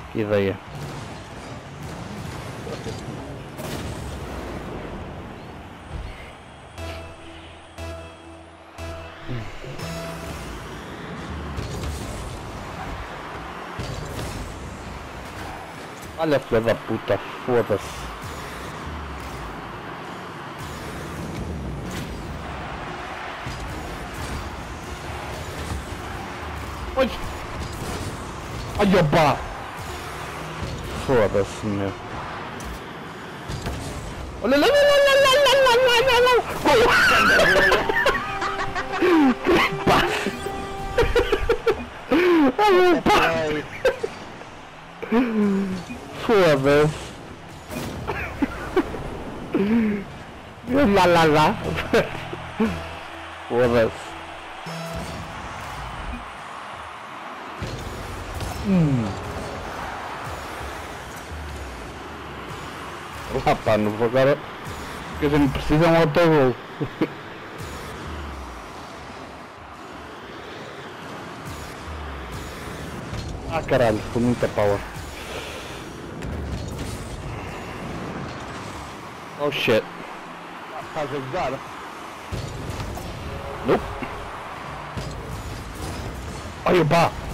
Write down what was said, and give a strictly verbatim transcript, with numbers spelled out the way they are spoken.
Que ideia. Olha, filha da puta, foda-se. Oi! Ai, opa! Foda-se, meu. Olha lá, lá, lá, lá, lá, lá, lá, lá, que passa? Ai, opa! Foda-se. Lá, lá, lá. Foda-se. Hum. Ah pá, não vou agora. Porque a gente precisa de um autogol. Ah caralho, foi muita power. Oh shit. Estás a jogar? Nope. Olha pá!